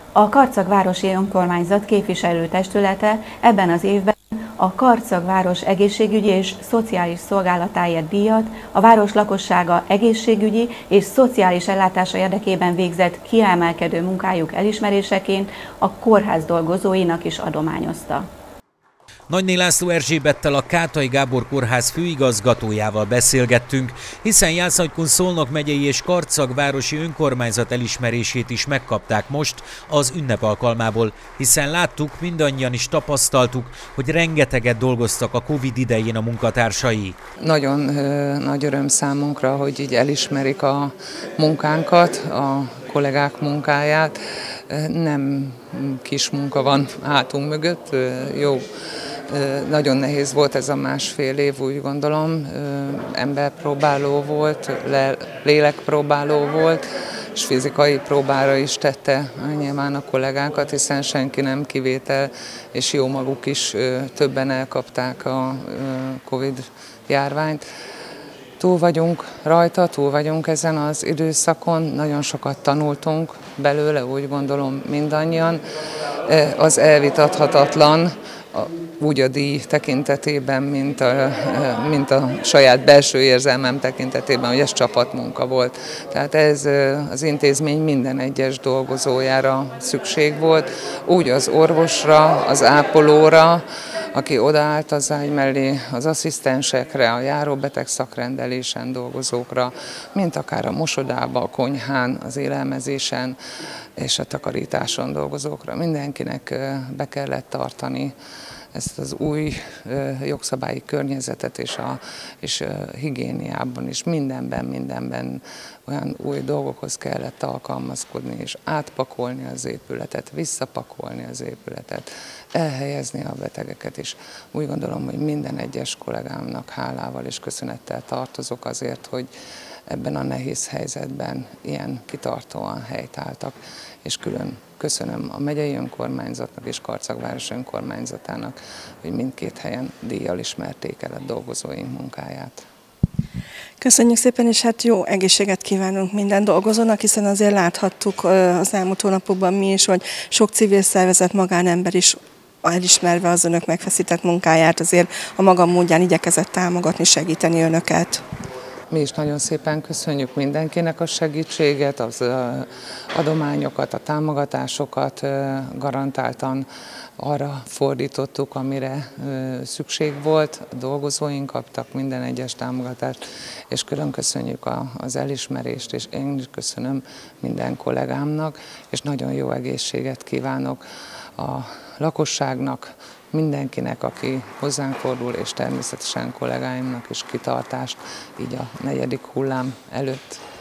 A Karcag városi önkormányzat képviselőtestülete ebben az évben a Karcag város egészségügyi és szociális szolgálatáért díjat a város lakossága egészségügyi és szociális ellátása érdekében végzett kiemelkedő munkájuk elismeréseként a kórház dolgozóinak is adományozta. Nagyné László Erzsébettel, a Kátai Gábor Kórház főigazgatójával beszélgettünk, hiszen Jászai-Kun Szolnok megyei és Karcag városi önkormányzat elismerését is megkapták most az ünnep alkalmából, hiszen láttuk, mindannyian is tapasztaltuk, hogy rengeteget dolgoztak a Covid idején a munkatársai. Nagyon nagy öröm számunkra, hogy így elismerik a munkánkat, a kollégák munkáját. Nem kis munka van hátunk mögött, jó. Nagyon nehéz volt ez a másfél év, úgy gondolom, emberpróbáló volt, lélekpróbáló volt, és fizikai próbára is tette nyilván a kollégánkat, hiszen senki nem kivétel, és jó maguk is többen elkapták a Covid járványt. Túl vagyunk rajta, túl vagyunk ezen az időszakon, nagyon sokat tanultunk belőle, úgy gondolom mindannyian. Az elvitathatatlan, úgy a díj tekintetében, mint a saját belső érzelmem tekintetében, hogy ez csapatmunka volt. Tehát ez az intézmény minden egyes dolgozójára szükség volt, úgy az orvosra, az ápolóra, aki odaállt az ágy mellé, az asszisztensekre, a járóbeteg szakrendelésen dolgozókra, mint akár a mosodában, a konyhán, az élelmezésen és a takarításon dolgozókra. Mindenkinek be kellett tartani ezt az új jogszabályi környezetet és higiéniában is mindenben olyan új dolgokhoz kellett alkalmazkodni, és átpakolni az épületet, visszapakolni az épületet, elhelyezni a betegeket is. Úgy gondolom, hogy minden egyes kollégámnak hálával és köszönettel tartozok azért, hogy ebben a nehéz helyzetben ilyen kitartóan helytálltak, és külön köszönöm a megyei önkormányzatnak és Karcag város önkormányzatának, hogy mindkét helyen díjjal ismerték el a dolgozóink munkáját. Köszönjük szépen, és hát jó egészséget kívánunk minden dolgozónak, hiszen azért láthattuk az elmúlt hónapokban mi is, hogy sok civil szervezet, magánember is elismerve az önök megfeszített munkáját, azért a maga módján igyekezett támogatni, segíteni önöket. Mi is nagyon szépen köszönjük mindenkinek a segítséget, az adományokat, a támogatásokat, garantáltan arra fordítottuk, amire szükség volt. A dolgozóink kaptak minden egyes támogatást, és külön köszönjük az elismerést, és én is köszönöm minden kollégámnak, és nagyon jó egészséget kívánok a lakosságnak, mindenkinek, aki hozzánk fordul, és természetesen kollégáimnak is kitartást így a 4. hullám előtt.